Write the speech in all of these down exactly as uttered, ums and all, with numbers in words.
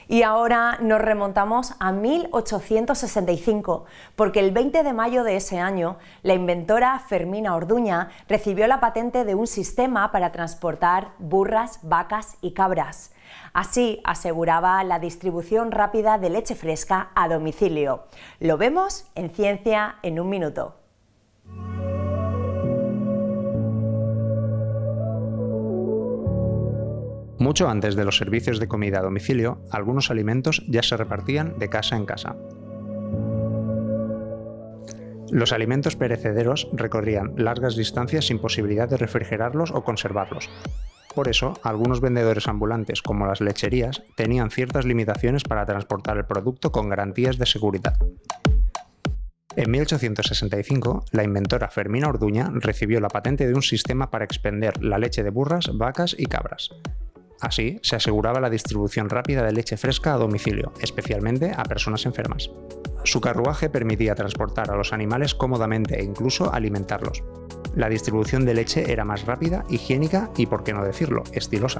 Y ahora nos remontamos a mil ochocientos sesenta y cinco, porque el veinte de mayo de ese año, la inventora Fermina Orduña recibió la patente de un sistema para transportar burras, vacas y cabras. Así aseguraba la distribución rápida de leche fresca a domicilio. Lo vemos en Ciencia en un minuto. Mucho antes de los servicios de comida a domicilio, algunos alimentos ya se repartían de casa en casa. Los alimentos perecederos recorrían largas distancias sin posibilidad de refrigerarlos o conservarlos. Por eso, algunos vendedores ambulantes, como las lecherías, tenían ciertas limitaciones para transportar el producto con garantías de seguridad. En mil ochocientos sesenta y cinco, la inventora Fermina Orduña recibió la patente de un sistema para expender la leche de burras, vacas y cabras. Así, se aseguraba la distribución rápida de leche fresca a domicilio, especialmente a personas enfermas. Su carruaje permitía transportar a los animales cómodamente e incluso alimentarlos. La distribución de leche era más rápida, higiénica y, por qué no decirlo, estilosa.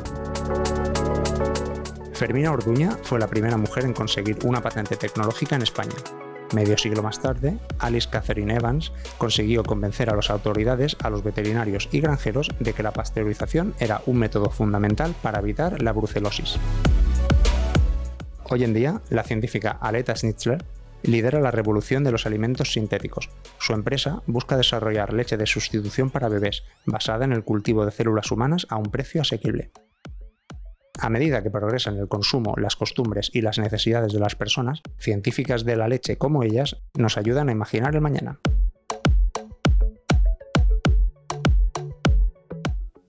Fermina Orduña fue la primera mujer en conseguir una patente tecnológica en España. Medio siglo más tarde, Alice Catherine Evans consiguió convencer a las autoridades, a los veterinarios y granjeros de que la pasteurización era un método fundamental para evitar la brucelosis. Hoy en día, la científica Aletta Schnitzler lidera la revolución de los alimentos sintéticos. Su empresa busca desarrollar leche de sustitución para bebés, basada en el cultivo de células humanas a un precio asequible. A medida que progresan el consumo, las costumbres y las necesidades de las personas, científicas de la leche como ellas nos ayudan a imaginar el mañana.